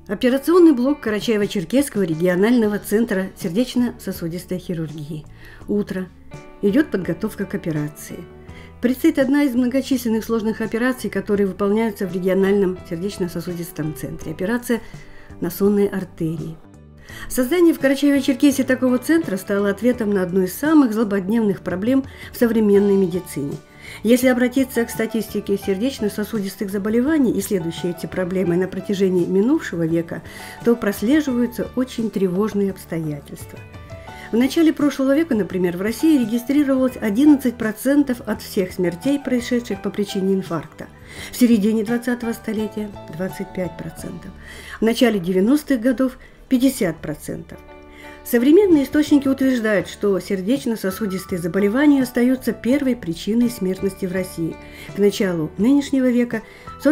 Операционный блок Карачаево-Черкесского регионального центра сердечно-сосудистой хирургии. Утро. Идет подготовка к операции. Предстоит одна из многочисленных сложных операций, которые выполняются в региональном сердечно-сосудистом центре. Операция на сонной артерии. Создание в Карачаево-Черкесии такого центра стало ответом на одну из самых злободневных проблем в современной медицине. Если обратиться к статистике сердечно-сосудистых заболеваний, исследующей эти проблемы на протяжении минувшего века, то прослеживаются очень тревожные обстоятельства. В начале прошлого века, например, в России регистрировалось 11% от всех смертей, происшедших по причине инфаркта. В середине 20-го столетия – 25%. В начале 90-х годов – 50%. Современные источники утверждают, что сердечно-сосудистые заболевания остаются первой причиной смертности в России. К началу нынешнего века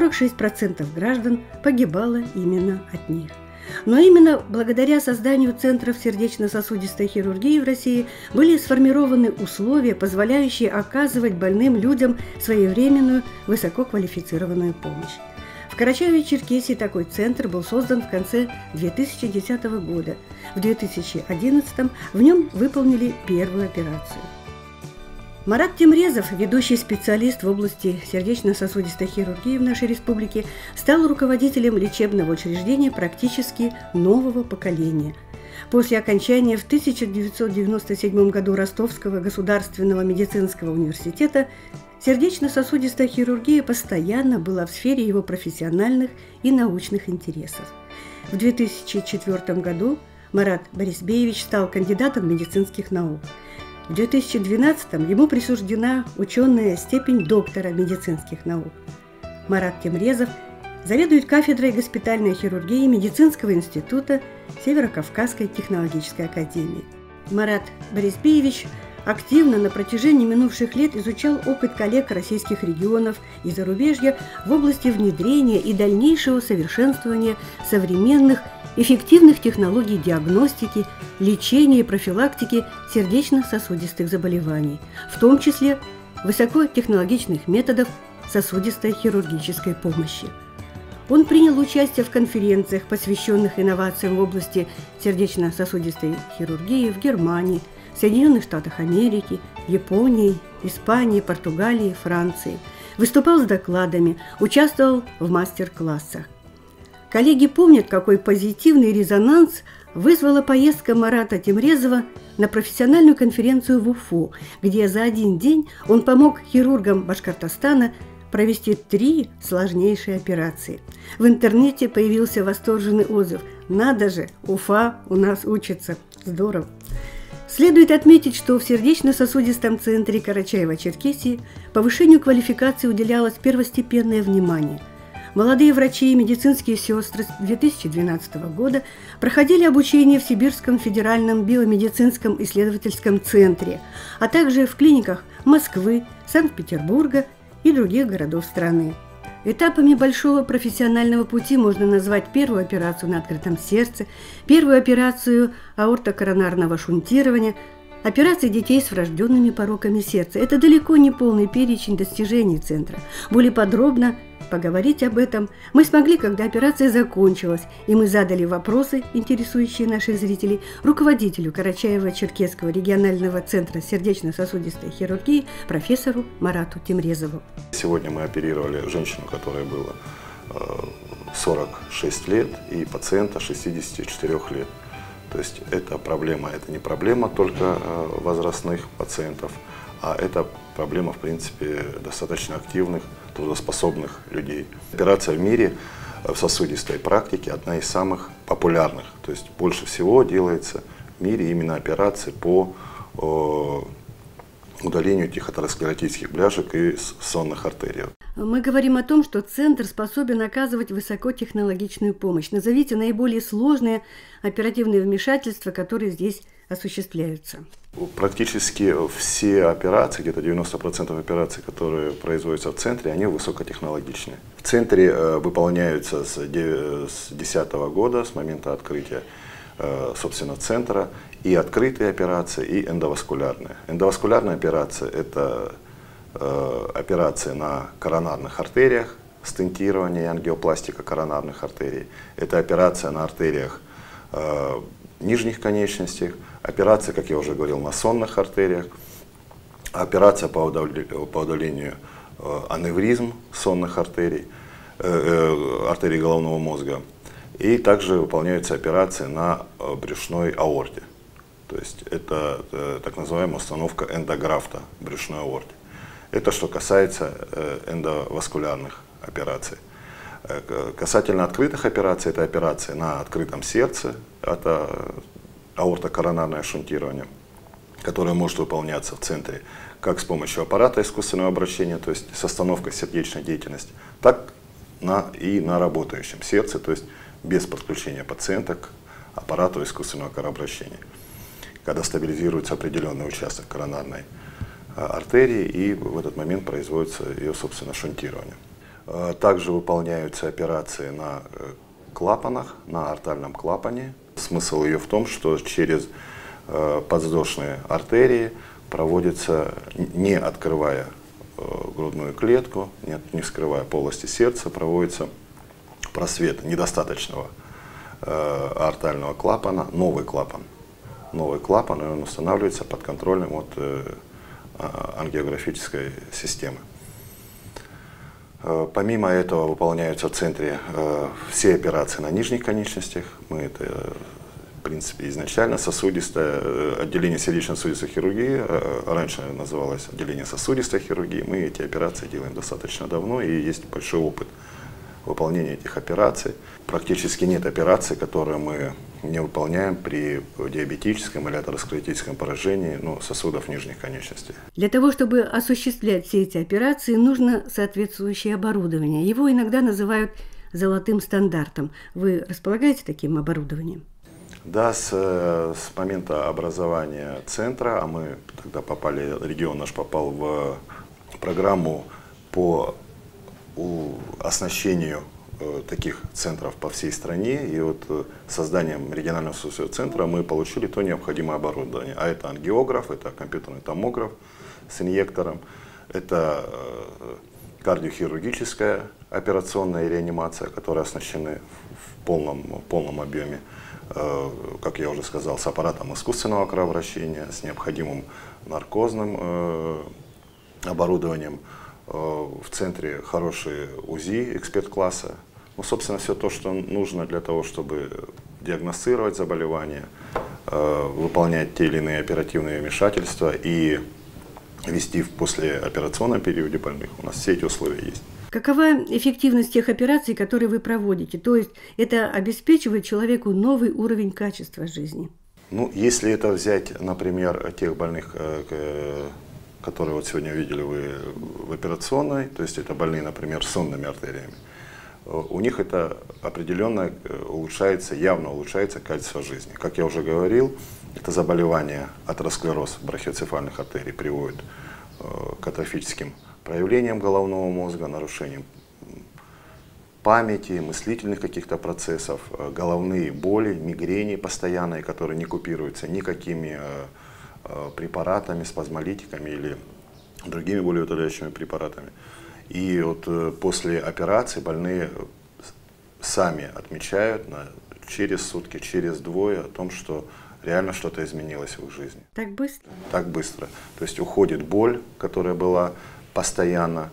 46% граждан погибало именно от них. Но именно благодаря созданию центров сердечно-сосудистой хирургии в России были сформированы условия, позволяющие оказывать больным людям своевременную высококвалифицированную помощь. В Карачаево-Черкесии такой центр был создан в конце 2010 года. В 2011 в нем выполнили первую операцию. Марат Темрезов, ведущий специалист в области сердечно-сосудистой хирургии в нашей республике, стал руководителем лечебного учреждения практически нового поколения. После окончания в 1997 году Ростовского государственного медицинского университета сердечно-сосудистая хирургия постоянно была в сфере его профессиональных и научных интересов. В 2004 году Марат Борисбеевич стал кандидатом медицинских наук. В 2012 ему присуждена ученая степень доктора медицинских наук. Марат Темрезов заведует кафедрой госпитальной хирургии Медицинского института Северо-Кавказской технологической академии. Марат Борисбеевич активно на протяжении минувших лет изучал опыт коллег российских регионов и зарубежья в области внедрения и дальнейшего совершенствования современных эффективных технологий диагностики, лечения и профилактики сердечно-сосудистых заболеваний, в том числе высокотехнологичных методов сосудистой хирургической помощи. Он принял участие в конференциях, посвященных инновациям в области сердечно-сосудистой хирургии в Германии, Соединенных Штатах Америки, Японии, Испании, Португалии, Франции. Выступал с докладами, участвовал в мастер-классах. Коллеги помнят, какой позитивный резонанс вызвала поездка Марата Темрезова на профессиональную конференцию в Уфу, где за один день он помог хирургам Башкортостана провести 3 сложнейшие операции. В интернете появился восторженный отзыв: «Надо же, Уфа у нас учится! Здорово!» Следует отметить, что в сердечно-сосудистом центре Карачаево-Черкесии повышению квалификации уделялось первостепенное внимание. Молодые врачи и медицинские сестры с 2012 года проходили обучение в Сибирском федеральном биомедицинском исследовательском центре, а также в клиниках Москвы, Санкт-Петербурга и других городов страны. Этапами большого профессионального пути можно назвать первую операцию на открытом сердце, первую операцию аортокоронарного шунтирования, операции детей с врожденными пороками сердца. Это далеко не полный перечень достижений центра. Более подробно поговорить об этом мы смогли, когда операция закончилась, и мы задали вопросы, интересующие наших зрителей, руководителю Карачаево-Черкесского регионального центра сердечно-сосудистой хирургии профессору Марату Темрезову. Сегодня мы оперировали женщину, которой было 46 лет, и пациента 64 лет. То есть эта проблема, это не проблема только возрастных пациентов, а это проблема, в принципе, достаточно активных, трудоспособных людей. Операция в мире в сосудистой практике одна из самых популярных. То есть больше всего делается в мире именно операции по удалению этих атеросклеротических бляшек и сонных артерий. Мы говорим о том, что центр способен оказывать высокотехнологичную помощь. Назовите наиболее сложные оперативные вмешательства, которые здесь осуществляются. Практически все операции, где-то 90% операций, которые производятся в центре, они высокотехнологичные. В центре выполняются с 2010 года, с момента открытия, собственно, центра, и открытые операции, и эндоваскулярные. Эндоваскулярная операция – это операция на коронарных артериях стентирование и ангиопластика коронарных артерий. Это операция на артериях нижних конечностей, операция, как я уже говорил, на сонных артериях, операция по удалению аневризм сонных артерий, артерий головного мозга. И также выполняются операции на брюшной аорте. То есть это так называемая установка эндографта брюшной аорте. Это что касается эндоваскулярных операций. Касательно открытых операций, это операции на открытом сердце, это аортокоронарное шунтирование, которое может выполняться в центре как с помощью аппарата искусственного обращения, то есть с остановкой сердечной деятельности, так и на работающем сердце, то есть без подключения пациента к аппарату искусственного кровообращения, когда стабилизируется определенный участок коронарной артерии, и в этот момент производится ее, собственно, шунтирование. Также выполняются операции на клапанах, на артальном клапане. Смысл ее в том, что через подвздошные артерии проводится, не открывая грудную клетку, не вскрывая полости сердца, проводится просвет недостаточного артального клапана, новый клапан, и он устанавливается под контролем от ангиографической системы. Помимо этого выполняются в центре все операции на нижних конечностях. Мы это, в принципе, изначально сосудистое отделение сердечно-сосудистой хирургии, раньше называлось отделение сосудистой хирургии. Мы эти операции делаем достаточно давно, и есть большой опыт выполнения этих операций. Практически нет операций, которые мы не выполняем при диабетическом или атеросклеротическом поражении сосудов нижних конечностей. Для того, чтобы осуществлять все эти операции, нужно соответствующее оборудование. Его иногда называют золотым стандартом. Вы располагаете таким оборудованием? Да, с момента образования центра, а мы тогда попали, регион наш попал в программу по оснащению таких центров по всей стране, и вот созданием регионального центра мы получили то необходимое оборудование. А это ангиограф, это компьютерный томограф с инъектором, это кардиохирургическая операционная реанимация, которая оснащены в полном объеме, как я уже сказал, с аппаратом искусственного кровообращения, с необходимым наркозным оборудованием. В центре хорошие УЗИ эксперт-класса. Собственно, все то, что нужно для того, чтобы диагностировать заболевания, выполнять те или иные оперативные вмешательства и вести в послеоперационном периоде больных. У нас все эти условия есть. Какова эффективность тех операций, которые вы проводите? То есть это обеспечивает человеку новый уровень качества жизни? Если это взять, например, тех больных, которые вот сегодня видели вы в операционной, то есть это больные, например, с сонными артериями, у них это определенно явно улучшается качество жизни. Как я уже говорил, это заболевание, атеросклероз брахиоцефальных артерий приводит к атрофическим проявлениям головного мозга, нарушением памяти, мыслительных каких-то процессов, головные боли, мигрени постоянные, которые не купируются никакими препаратами, спазмолитиками или другими болеутоляющими препаратами. И вот после операции больные сами отмечают через сутки, через двое о том, что реально что-то изменилось в их жизни. Так быстро? Так быстро. То есть уходит боль, которая была постоянно,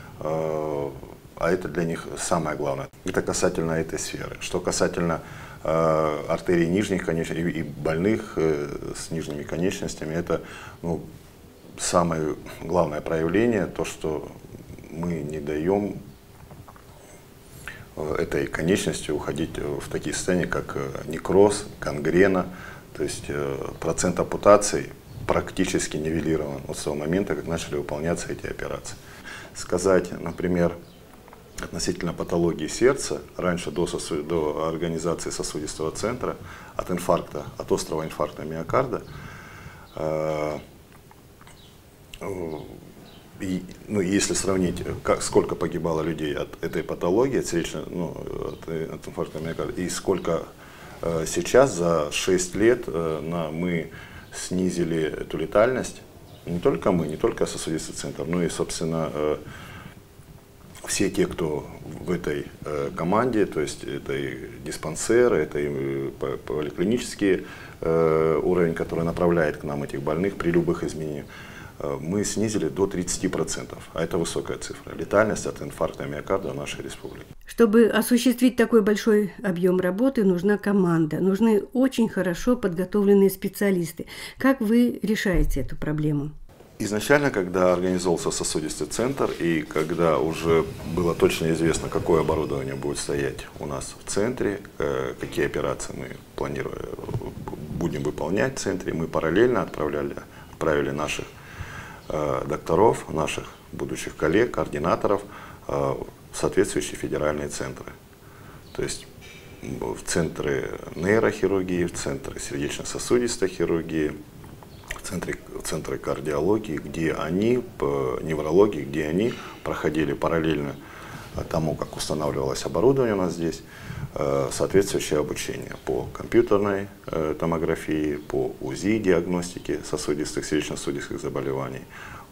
а это для них самое главное. Это касательно этой сферы. Что касательно артерий нижних конечностей и больных с нижними конечностями, это самое главное проявление, то, что мы не даем этой конечности уходить в такие состояния, как некроз, гангрена, то есть процент ампутаций практически нивелирован с того момента, как начали выполняться эти операции. Сказать, например, относительно патологии сердца, раньше до организации сосудистого центра, от инфаркта, от острого инфаркта миокарда, если сравнить, сколько погибало людей от этой патологии, от инфаркта миокарда, и сколько сейчас за 6 лет мы снизили эту летальность, не только мы, не только сосудистый центр, но и, собственно, все те, кто в этой команде, то есть это и диспансеры, это и поликлинический уровень, который направляет к нам этих больных при любых изменениях, мы снизили до 30%, а это высокая цифра. Летальность от инфаркта миокарда в нашей республике. Чтобы осуществить такой большой объем работы, нужна команда, нужны очень хорошо подготовленные специалисты. Как вы решаете эту проблему? Изначально, когда организовался сосудистый центр и когда уже было точно известно, какое оборудование будет стоять у нас в центре, какие операции мы будем выполнять в центре, мы параллельно отправили наших докторов, наших будущих коллег, координаторов в соответствующие федеральные центры. То есть в центры нейрохирургии, в центры сердечно-сосудистой хирургии, в центры кардиологии, неврологии, где они проходили параллельно тому, как устанавливалось оборудование у нас здесь, соответствующее обучение по компьютерной томографии, по УЗИ диагностике сосудистых, сердечно-сосудистых заболеваний,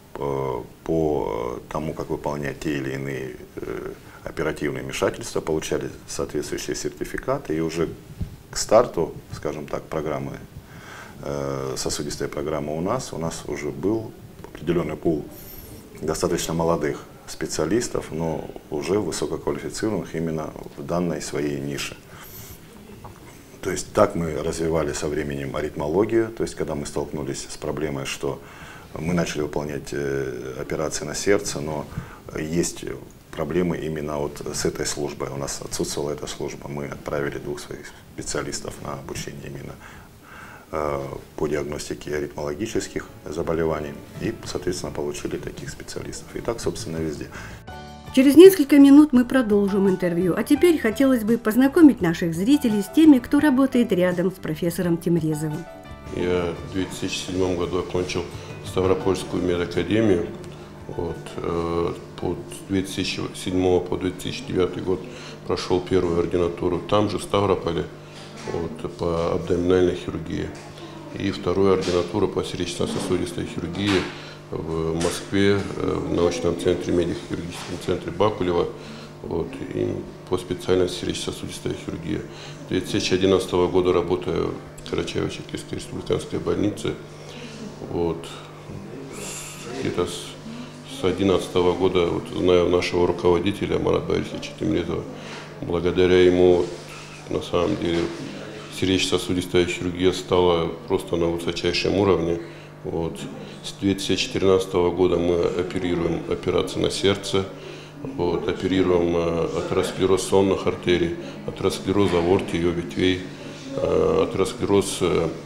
по тому, как выполнять те или иные оперативные вмешательства, получали соответствующие сертификаты, и уже к старту, скажем так, программы, сосудистой программы у нас уже был определенный пул достаточно молодых специалистов, но уже высококвалифицированных именно в данной своей нише. То есть так мы развивали со временем аритмологию, то есть когда мы столкнулись с проблемой, что мы начали выполнять операции на сердце, но есть проблемы именно вот с этой службой. У нас отсутствовала эта служба. Мы отправили 2 своих специалистов на обучение именно по диагностике аритмологических заболеваний и, соответственно, получили таких специалистов. И так, собственно, везде. Через несколько минут мы продолжим интервью, а теперь хотелось бы познакомить наших зрителей с теми, кто работает рядом с профессором Темрезовым. Я в 2007 году окончил Ставропольскую медакадемию. С 2007 по 2009 год прошел первую ординатуру там же, в Ставрополе, по абдоминальной хирургии. И вторую ординатуру по сердечно-сосудистой хирургии в Москве, в научном центре, медико-хирургическом центре Бакулева, и по специальности сердечно-сосудистая хирургия. С 2011 года работаю в Карачаево-Черкесской республиканской больнице. Где-то с 2011 года знаю нашего руководителя Марата Борисовича Темрезова. Благодаря ему, на самом деле, сердечно-сосудистая хирургия стала просто на высочайшем уровне. С 2014 года мы оперируем операции на сердце, оперируем атеросклероз сонных артерий, атеросклероз аорты, ее ветвей, атеросклероз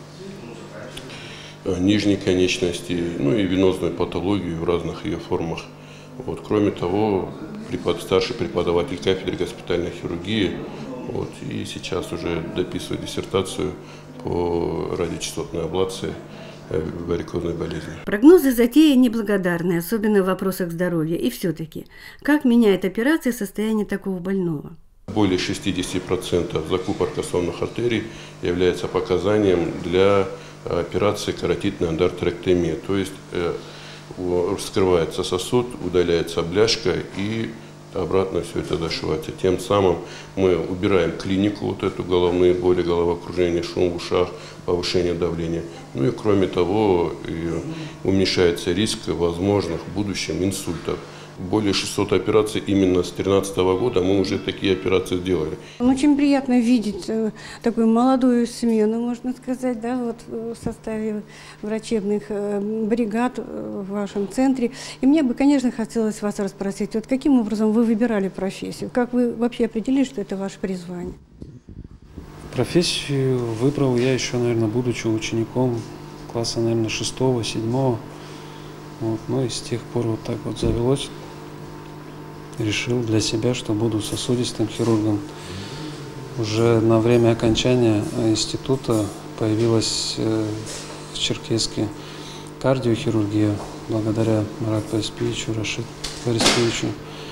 нижней конечности, и венозную патологию в разных ее формах. Кроме того, старший преподаватель кафедры госпитальной хирургии, и сейчас уже дописываю диссертацию по радиочастотной аблации варикозной болезни. Прогнозы затеи неблагодарны, особенно в вопросах здоровья. И все-таки, как меняет операция состояние такого больного? Более 60% закупорка сонных артерий является показанием для операции каротидной эндотрахеотомии. То есть вскрывается сосуд, удаляется бляшка и обратно все это зашивается. Тем самым мы убираем клинику, эту головные боли, головокружение, шум в ушах, повышение давления. И кроме того, уменьшается риск возможных в будущем инсультов. Более 600 операций именно с 2013 года мы уже такие операции сделали. Очень приятно видеть такую молодую семью, можно сказать, в составе врачебных бригад в вашем центре. И мне бы, конечно, хотелось вас расспросить, каким образом вы выбирали профессию? Как вы вообще определили, что это ваше призвание? Профессию выбрал я еще, наверное, будучи учеником класса, наверное, 6-7. И с тех пор так завелось. Решил для себя, что буду сосудистым хирургом. Уже на время окончания института появилась в Черкесске кардиохирургия, благодаря Марату Борисовичу, Рашиду Борисовичу.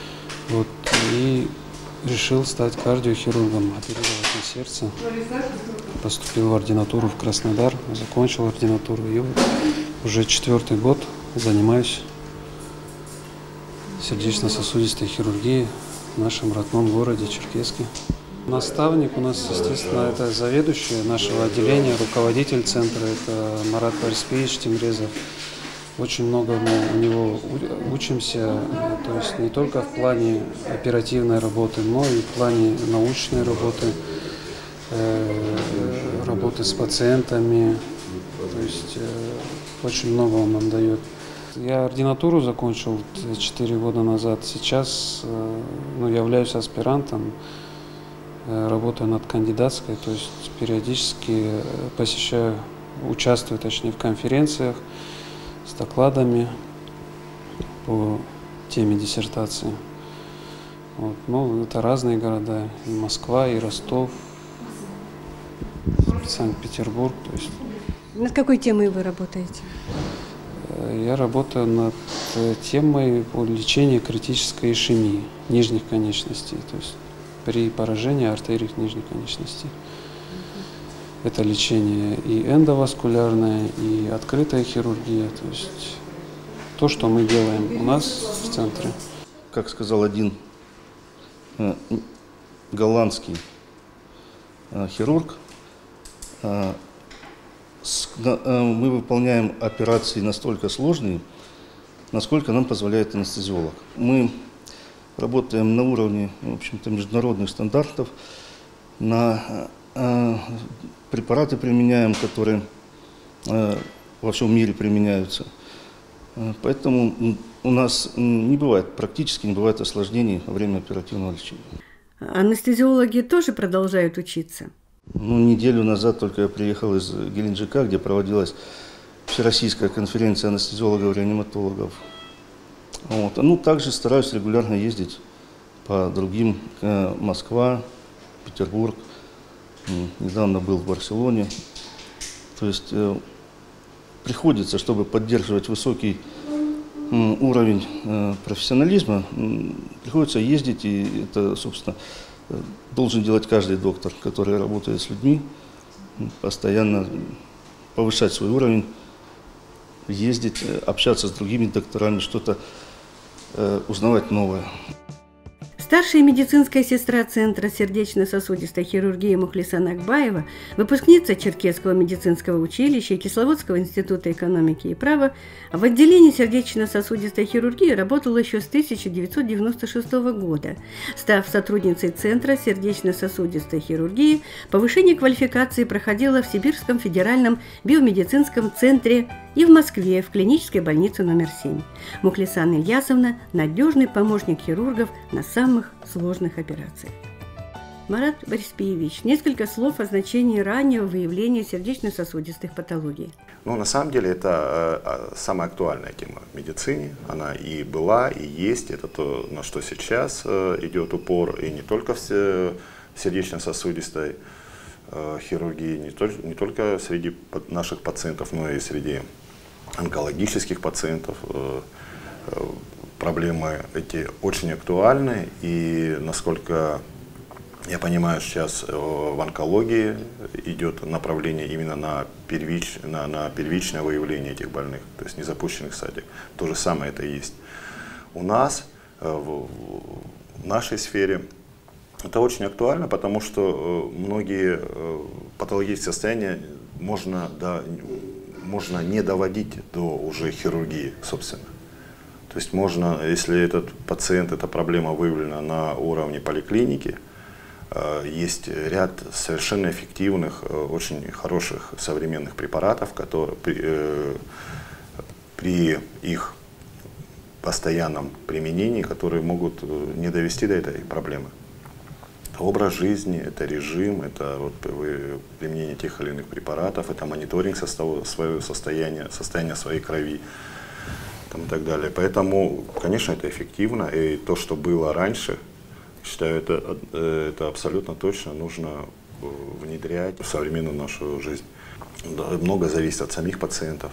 И решил стать кардиохирургом, оперировать на сердце. Поступил в ординатуру в Краснодар, закончил ординатуру. И уже 4-й год занимаюсь сердечно-сосудистой хирургии в нашем родном городе Черкесске. Наставник у нас, естественно, это заведующий нашего отделения, руководитель центра, это Марат Борисович Тимрезов. Очень много мы у него учимся, то есть не только в плане оперативной работы, но и в плане научной работы, работы с пациентами. То есть очень много он нам дает. Я ординатуру закончил 4 года назад. Сейчас являюсь аспирантом, работаю над кандидатской, то есть периодически посещаю, участвую точнее в конференциях с докладами по теме диссертации. Вот. Ну, это разные города, и Москва, и Ростов, Санкт-Петербург. То есть. Над какой темой вы работаете? Я работаю над темой по лечению критической ишемии нижних конечностей, то есть при поражении артерий нижних конечностей. Это лечение и эндоваскулярное, и открытая хирургия, то есть то, что мы делаем у нас в центре. Как сказал один голландский хирург, мы выполняем операции настолько сложные, насколько нам позволяет анестезиолог. Мы работаем на уровне, в общем-то, международных стандартов, препараты применяем, которые во всем мире применяются. Поэтому у нас практически не бывает осложнений во время оперативного лечения. Анестезиологи тоже продолжают учиться? Неделю назад только я приехал из Геленджика, где проводилась всероссийская конференция анестезиологов-реаниматологов. Вот. Также стараюсь регулярно ездить по другим, Москва, Петербург. Недавно был в Барселоне. То есть приходится, чтобы поддерживать высокий уровень профессионализма, приходится ездить, и это, собственно, должен делать каждый доктор, который работает с людьми, постоянно повышать свой уровень, ездить, общаться с другими докторами, что-то узнавать новое. Старшая медицинская сестра Центра сердечно-сосудистой хирургии Мухлисан Акбаева, выпускница Черкесского медицинского училища и Кисловодского института экономики и права, в отделении сердечно-сосудистой хирургии работала еще с 1996 года. Став сотрудницей Центра сердечно-сосудистой хирургии, повышение квалификации проходило в Сибирском федеральном биомедицинском центре и в Москве в клинической больнице номер 7. Мухлисан Ильясовна – надежный помощник хирургов на самых сложных операциях. Марат Борисович, несколько слов о значении раннего выявления сердечно-сосудистых патологий. На самом деле это самая актуальная тема в медицине. Она и была, и есть. Это то, на что сейчас идет упор, и не только в сердечно-сосудистой хирургии, не только среди наших пациентов, но и среди онкологических пациентов. Проблемы эти очень актуальны, и насколько я понимаю, сейчас в онкологии идет направление именно на первичное выявление этих больных, то есть незапущенных стадий. То же самое это и есть. У нас, в нашей сфере, это очень актуально, потому что многие патологические состояния можно не доводить до уже хирургии, собственно. То есть можно, если этот пациент, эта проблема выявлена на уровне поликлиники, есть ряд совершенно эффективных, очень хороших современных препаратов, которые при их постоянном применении, которые могут не довести до этой проблемы. Это образ жизни, это режим, это применение тех или иных препаратов, это мониторинг своего состояния своей крови и так далее. Поэтому, конечно, это эффективно, и то, что было раньше, считаю, это абсолютно точно нужно внедрять в современную нашу жизнь. Много зависит от самих пациентов.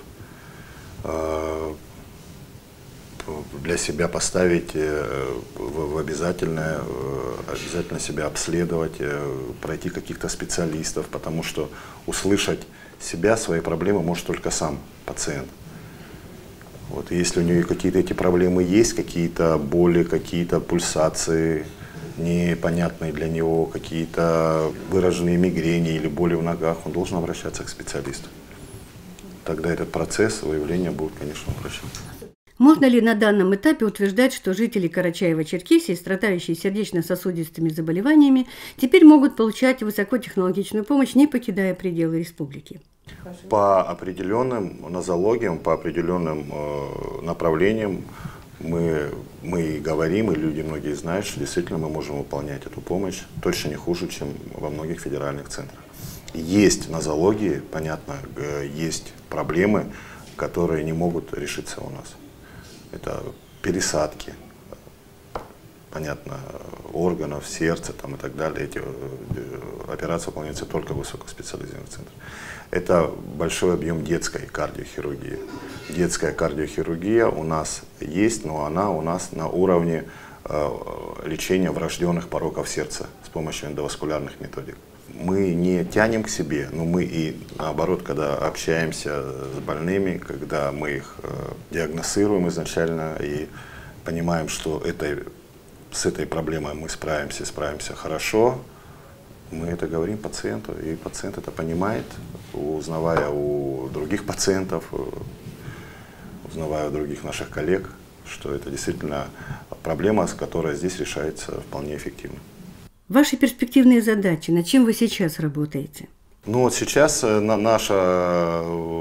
Для себя поставить в обязательно себя обследовать, пройти каких-то специалистов, потому что услышать себя, свои проблемы может только сам пациент. Вот, и если у нее какие-то эти проблемы есть, какие-то боли, какие-то пульсации непонятные для него, какие-то выраженные мигрени или боли в ногах, он должен обращаться к специалисту. Тогда этот процесс выявления будет, конечно, упрощаться. Можно ли на данном этапе утверждать, что жители Карачаева-Черкесии, страдающие сердечно-сосудистыми заболеваниями, теперь могут получать высокотехнологичную помощь, не покидая пределы республики? По определенным нозологиям, по определенным направлениям мы и говорим, и люди многие знают, что действительно мы можем выполнять эту помощь точно не хуже, чем во многих федеральных центрах. Есть нозологии, понятно, есть проблемы, которые не могут решиться у нас. Это пересадки, понятно, органов, сердца там, и так далее. Эти операции выполняются только в высокоспециализированных центрах. Это большой объем детской кардиохирургии. Детская кардиохирургия у нас есть, но она у нас на уровне лечения врожденных пороков сердца с помощью эндоваскулярных методик. Мы не тянем к себе, но мы и наоборот, когда общаемся с больными, когда мы их диагностируем изначально и понимаем, что с этой проблемой мы справимся хорошо, мы это говорим пациенту, и пациент это понимает, узнавая у других пациентов, узнавая у других наших коллег, что это действительно проблема, которая здесь решается вполне эффективно. Ваши перспективные задачи, над чем вы сейчас работаете? Ну вот сейчас наша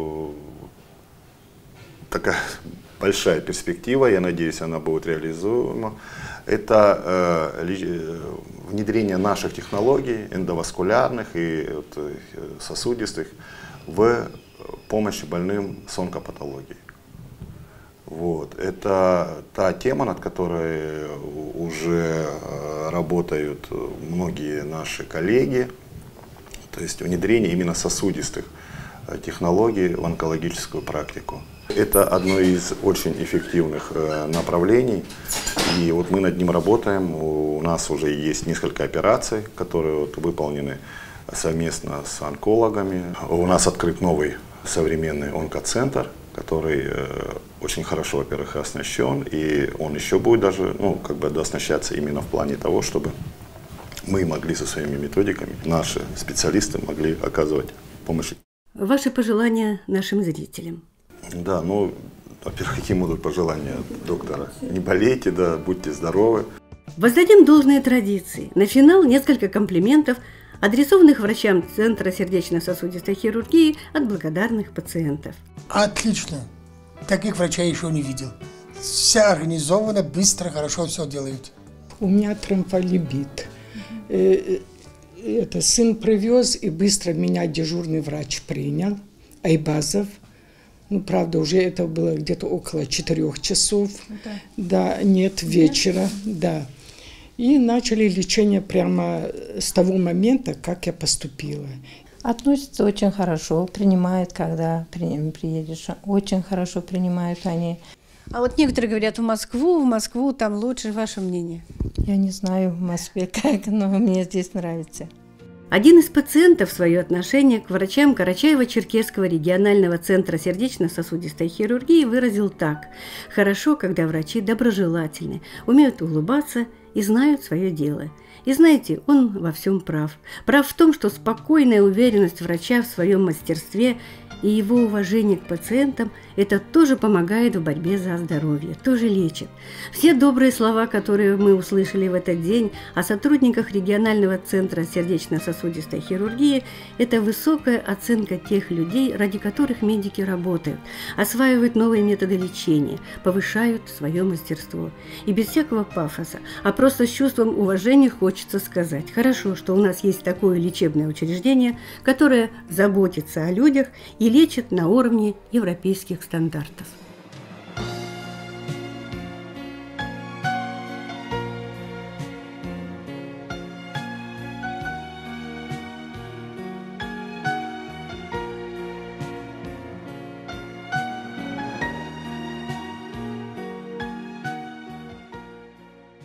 такая большая перспектива, я надеюсь, она будет реализуема, это внедрение наших технологий, эндоваскулярных и сосудистых, в помощи больным с онкопатологией. Вот. Это та тема, над которой уже работают многие наши коллеги, то есть внедрение именно сосудистых технологий в онкологическую практику. Это одно из очень эффективных направлений, и вот мы над ним работаем. У нас уже есть несколько операций, которые выполнены совместно с онкологами. У нас открыт новый современный онкоцентр, который очень хорошо, во-первых, оснащен, и он еще будет даже, дооснащаться именно в плане того, чтобы мы могли со своими методиками, наши специалисты могли оказывать помощь. Ваши пожелания нашим зрителям? Да, во-первых, какие будут пожелания доктора? Не болейте, да, будьте здоровы. Воздадим должные традиции. На финал несколько комплиментов, адресованных врачам Центра сердечно-сосудистой хирургии от благодарных пациентов. Отлично. Таких врачей еще не видел. Все организовано, быстро, хорошо все делают. У меня тромболибит. Это сын привез, и быстро меня дежурный врач принял, Айбазов. Правда, уже это было где-то около 4 часов. Да, нет, вечера, да. И начали лечение прямо с того момента, как я поступила. Относятся очень хорошо, принимают, когда приедешь. Очень хорошо принимают они. А вот некоторые говорят, в Москву там лучше. Ваше мнение? Я не знаю в Москве как, но мне здесь нравится. Один из пациентов свое отношение к врачам Карачаево-Черкесского регионального центра сердечно-сосудистой хирургии выразил так: «Хорошо, когда врачи доброжелательны, умеют улыбаться и знают свое дело». И знаете, он во всем прав. Прав в том, что спокойная уверенность врача в своем мастерстве и его уважение к пациентам – это тоже помогает в борьбе за здоровье, тоже лечит. Все добрые слова, которые мы услышали в этот день о сотрудниках регионального центра сердечно-сосудистой хирургии – это высокая оценка тех людей, ради которых медики работают, осваивают новые методы лечения, повышают свое мастерство. И без всякого пафоса, а просто с чувством уважения хочется сказать: хорошо, что у нас есть такое лечебное учреждение, которое заботится о людях и лечит на уровне европейских стандартов.